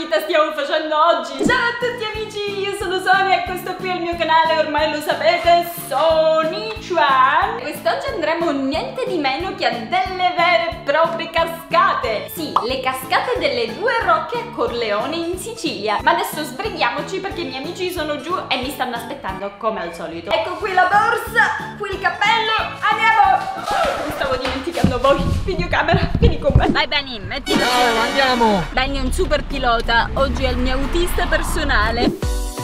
caspita stiamo facendo oggi? Ciao a tutti amici, io sono Sonia e questo qui è il mio canale, ormai lo sapete, Sony-chan. Quest'oggi andremo niente di meno che a delle vere e proprie cascate. Sì, le cascate delle due rocce a Corleone in Sicilia. Ma adesso sbrighiamoci perché i miei amici sono giù e mi stanno aspettando come al solito. Ecco qui la borsa, qui il cappello, andiamo! Mi stavo dimenticando voi, videocamera, vieni con me. Vai Benny, mettilo. Ciao, andiamo. Benny è un super pilota, oggi è il mio autista personale.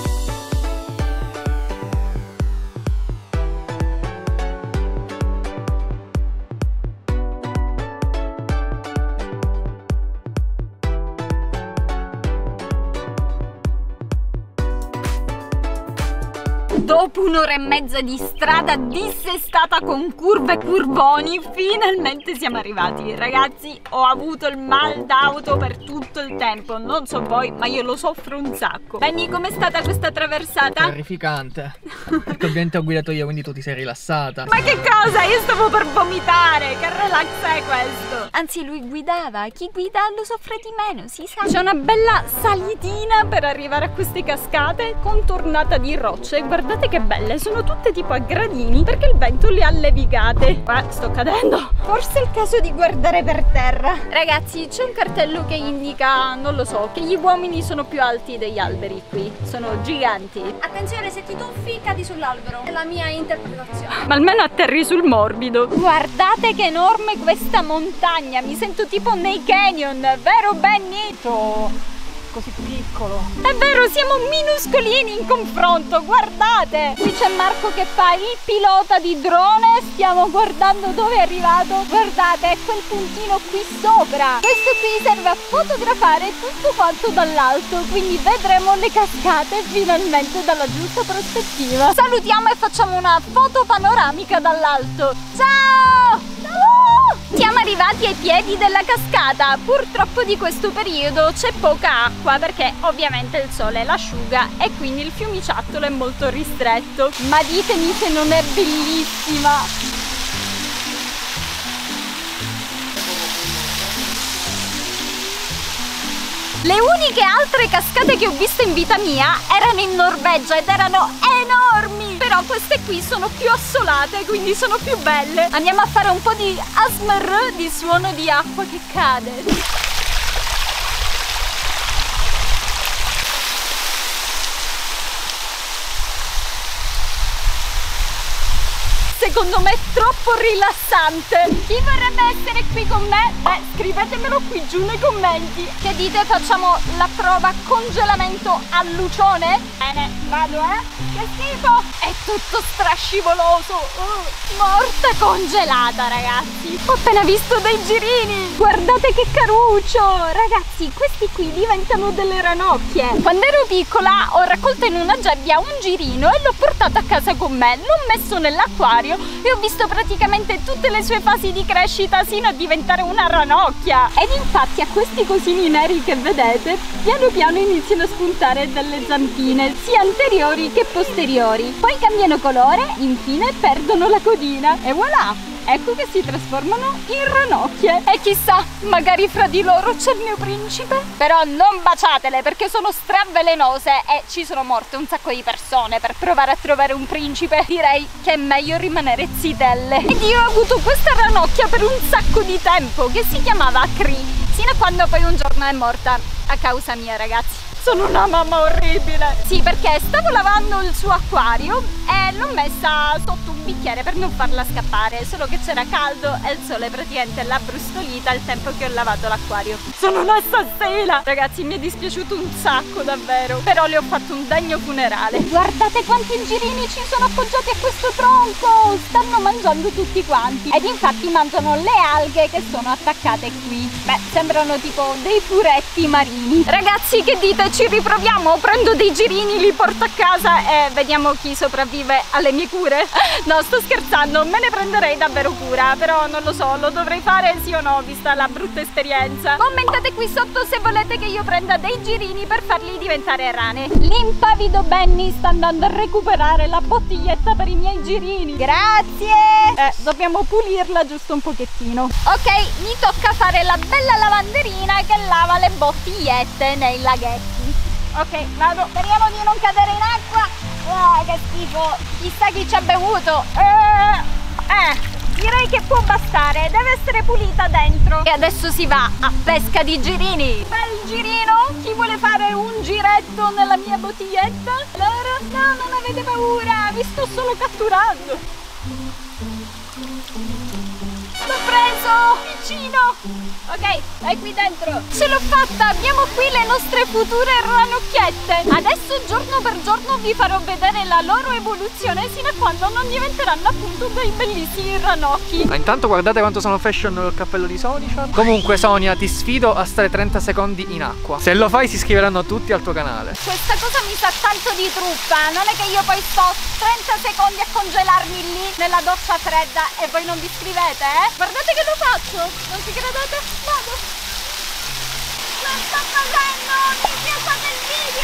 Dopo un'ora e mezza di strada dissestata con curve e curvoni, finalmente siamo arrivati. Ragazzi, ho avuto il mal d'auto per tutto il tempo. Non so voi, ma io lo soffro un sacco. Benny, com'è stata questa traversata? Terrificante. Perché ovviamente ho guidato io, quindi tu ti sei rilassata. Ma che cosa? Io stavo per vomitare. Che relax è questo? Anzi, lui guidava. Chi guida lo soffre di meno, si sa. C'è una bella salitina per arrivare a queste cascate contornata di rocce. Guardate che belle, sono tutte tipo a gradini perché il vento le ha levigate. Sto cadendo. Forse è il caso di guardare per terra. Ragazzi, c'è un cartello che indica, non lo so, che gli uomini sono più alti degli alberi qui. Sono giganti. Attenzione, se ti tuffi cadi sull'albero. È la mia interpretazione. Ma almeno atterri sul morbido. Guardate che enorme questa montagna. Mi sento tipo nei canyon, vero Benny? Così piccolo. È vero, siamo minuscolini in confronto, guardate! Qui c'è Marco che fa il pilota di drone, stiamo guardando dove è arrivato. Guardate, è quel puntino qui sopra. Questo qui serve a fotografare tutto quanto dall'alto, quindi vedremo le cascate finalmente dalla giusta prospettiva. Salutiamo e facciamo una foto panoramica dall'alto. Ciao! Siamo arrivati ai piedi della cascata. Purtroppo di questo periodo c'è poca acqua perché ovviamente il sole l'asciuga e quindi il fiumiciattolo è molto ristretto. Ma ditemi se non è bellissima! Le uniche altre cascate che ho visto in vita mia erano in Norvegia ed erano enormi. Però queste qui sono più assolate, quindi sono più belle. Andiamo a fare un po' di ASMR, di suono di acqua che cade. Secondo me è troppo rilassante. Chi vorrebbe essere qui con me? Beh, scrivetemelo qui giù nei commenti. Che dite, facciamo la prova congelamento a Lucione? Bene, vado Che schifo. È tutto strascivoloso. Morta congelata, ragazzi. Ho appena visto dei girini. Guardate che caruccio. Ragazzi, questi qui diventano delle ranocchie. Quando ero piccola ho raccolto in una gabbia un girino e l'ho portato a casa con me. L'ho messo nell'acquario e ho visto praticamente tutte le sue fasi di crescita sino a diventare una ranocchia. Ed infatti a questi cosini neri che vedete piano piano iniziano a spuntare delle zampine sia anteriori che posteriori, poi cambiano colore, infine perdono la codina e voilà! Ecco che si trasformano in ranocchie. E chissà, magari fra di loro c'è il mio principe. Però non baciatele perché sono stravelenose e ci sono morte un sacco di persone per provare a trovare un principe. Direi che è meglio rimanere zitelle. Ed io ho avuto questa ranocchia per un sacco di tempo che si chiamava Cree, sino a quando poi un giorno è morta a causa mia, ragazzi. Sono una mamma orribile. Sì, perché stavo lavando il suo acquario e l'ho messa sotto un bicchiere per non farla scappare. Solo che c'era caldo e il sole praticamente l'ha brustolita il tempo che ho lavato l'acquario. Sono un'assassina. Ragazzi, mi è dispiaciuto un sacco davvero. Però le ho fatto un degno funerale. Guardate quanti girini ci sono appoggiati a questo tronco. Stanno mangiando tutti quanti. Ed infatti mangiano le alghe che sono attaccate qui. Beh, sembrano tipo dei furetti marini. Ragazzi, che dite? ci riproviamo, prendo dei girini, li porto a casa e vediamo chi sopravvive alle mie cure. No, sto scherzando, me ne prenderei davvero cura, però non lo so, lo dovrei fare sì o no, vista la brutta esperienza. Commentate qui sotto se volete che io prenda dei girini per farli diventare rane. L'impavido Benny sta andando a recuperare la bottiglietta per i miei girini. Grazie! Dobbiamo pulirla giusto un pochettino. Ok, mi tocca fare la bella lavanderina che lava le bottigliette nei laghetti. Ok, vado. Speriamo di non cadere in acqua. Che schifo. Chissà chi ci ha bevuto. Direi che può bastare. Deve essere pulita dentro. E adesso si va a pesca di girini. Bel girino. Chi vuole fare un giretto nella mia bottiglietta? Allora, no, non avete paura. Vi sto solo catturando. L'ho preso! Vicino! Ok, vai qui dentro. Ce l'ho fatta! Abbiamo qui le nostre future ranocchiette. Adesso giorno per giorno vi farò vedere la loro evoluzione sino a quando non diventeranno appunto dei bellissimi ranocchi. Ma intanto guardate quanto sono fashion il cappello di Sonia. Comunque Sonia, ti sfido a stare 30 secondi in acqua. Se lo fai si iscriveranno tutti al tuo canale. Questa cosa mi sa tanto di truffa. Non è che io poi sto 30 secondi a congelarmi lì nella doccia fredda e voi non vi iscrivete, eh? Guardate che lo faccio. Non ci credete? Vado. Lo sto facendo. Mi piace il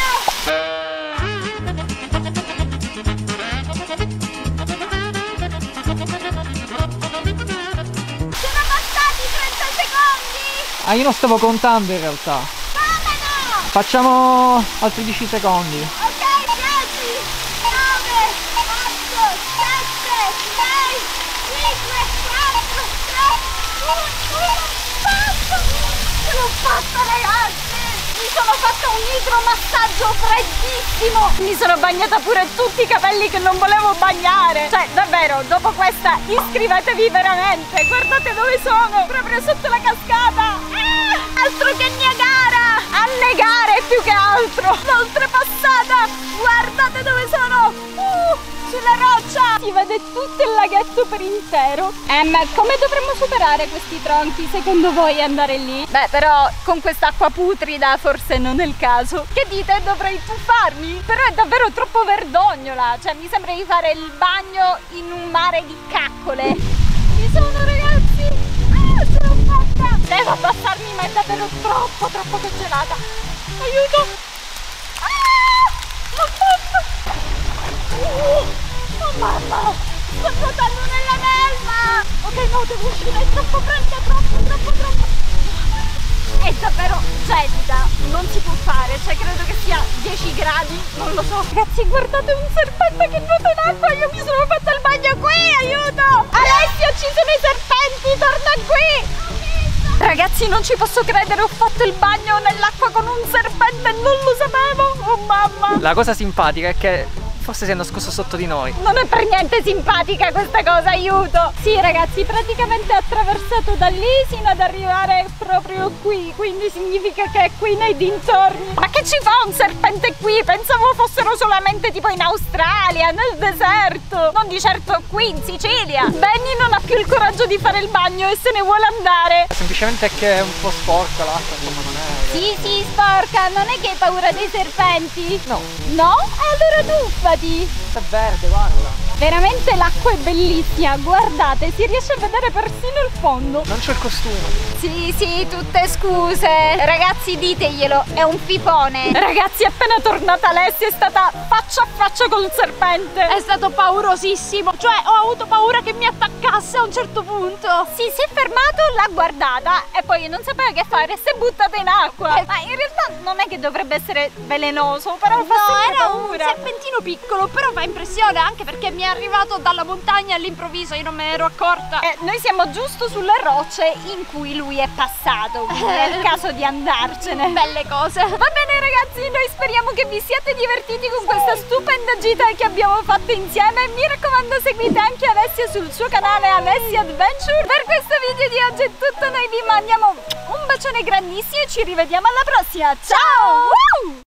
video. Sono passati 30 secondi. Ah, io non stavo contando in realtà. Come no? Facciamo altri 10 secondi. Ok, 10, 9, 8, 7, 6, 5, 4, 3, 2, 1, basta! Ce l'ho fatta ragazzi! Mi sono fatta un idromassaggio freddissimo! Mi sono bagnata pure tutti i capelli che non volevo bagnare! Cioè, davvero, dopo questa iscrivetevi veramente! Guardate dove sono! Proprio sotto la cascata! Altro che Niagara! Annegare più che altro! L'ho oltrepassata! Guardate dove sono! Sulla roccia! Si vede tutto il laghetto per intero. Ma come dovremmo superare questi tronchi secondo voi andare lì? Beh, però con quest'acqua putrida forse non è il caso. Che dite? Dovrei tuffarmi? Però è davvero troppo verdognola. Cioè mi sembra di fare il bagno in un mare di caccole. Ci sono ragazzi! Ce l'ho fatta! Devo abbassarmi ma è davvero troppo congelata. Aiuto! Oh mamma! Sto nuotando nella melma! Ok, no, devo uscire, è troppo fredda, troppo! È davvero gelida, non si può fare, cioè credo che sia 10 gradi, non lo so. Ragazzi, guardate un serpente che nuota in acqua, io mi sono fatta il bagno qui, aiuto! Alessio, ci sono i serpenti, torna qui! Ragazzi, non ci posso credere, ho fatto il bagno nell'acqua con un serpente e non lo sapevo! Oh mamma! La cosa simpatica è che forse si è nascosto sotto di noi. Non è per niente simpatica questa cosa, aiuto! Sì ragazzi, praticamente ha attraversato da lì sino ad arrivare proprio qui, quindi significa che è qui nei dintorni. Ma che ci fa un serpente qui? Pensavo fossero solamente tipo in Australia, nel deserto, non di certo qui in Sicilia. Benny non ha più il coraggio di fare il bagno e se ne vuole andare. Semplicemente è che è un po' sporca l'acqua, insomma, non è... Sì, sporca, non è che hai paura dei serpenti? No. No? Allora tuffati! È verde, guarda. Veramente l'acqua è bellissima, guardate, si riesce a vedere persino il fondo. Non c'è il costume. Sì, tutte scuse. Ragazzi, diteglielo, è un fifone. Ragazzi, appena tornata Alessia è stata faccia a faccia col serpente. È stato paurosissimo, cioè ho avuto paura che mi attaccasse a un certo punto. Sì, si è fermato, l'ha guardata e poi non sapeva che fare, si è buttata in acqua. Ma in realtà non è che dovrebbe essere velenoso, però fa sempre paura. Un serpentino piccolo, però fa impressione anche perché mi è arrivato dalla montagna all'improvviso, io non me ne ero accorta. Noi siamo giusto sulle rocce in cui lui è passato, quindi è il caso di andarcene. Belle cose. Va bene ragazzi, noi speriamo che vi siate divertiti con questa stupenda gita che abbiamo fatto insieme. Mi raccomando, seguite anche Alessia sul suo canale Alessia Adventure. Per questo video di oggi è tutto, noi vi mandiamo un bacione grandissimo e ci rivediamo alla prossima. Ciao!